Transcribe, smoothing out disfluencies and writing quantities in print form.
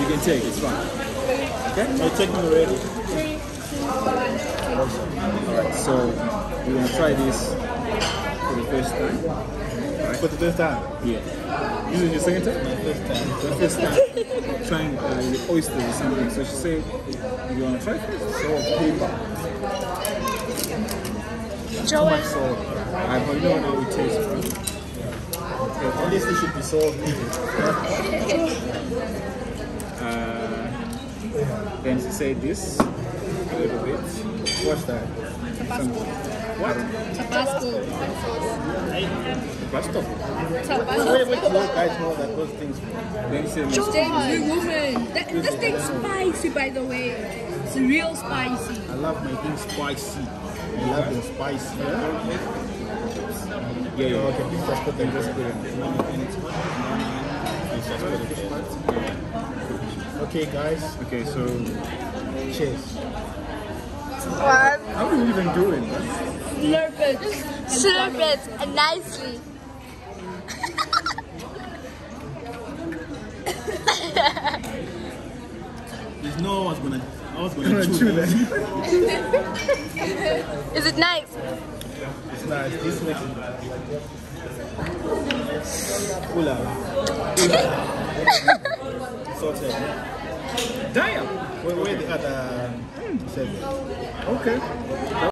You can take, it's fine. Okay? Are you taking already? 3, 2, 1. Alright, so we're gonna try this for the first time. Alright? For the first time? Yeah. This is your second time? My first time. The first time. Trying the oysters or something. So she said, you wanna try first? Salt, paper. Too much salt. I don't know how it tastes. At least it should be salty. Then she said this a little bit. What's that? Tabasco. What? Tabasco. Pasta. Wait, you guys know that those things. Then she said, James, woman. This thing's spicy, by the way. It's real spicy. I love my things spicy. I love them spicy. yeah. Okay, please just put them just put it. Okay, guys. Okay, so Cheers. One. how are you even doing? Slurp it. Slurp it nicely. There's no one's gonna. I was gonna chew that. Is it nice? It's nice. This makes it. Ooh la la. Salted. Damn! Where the other? Okay.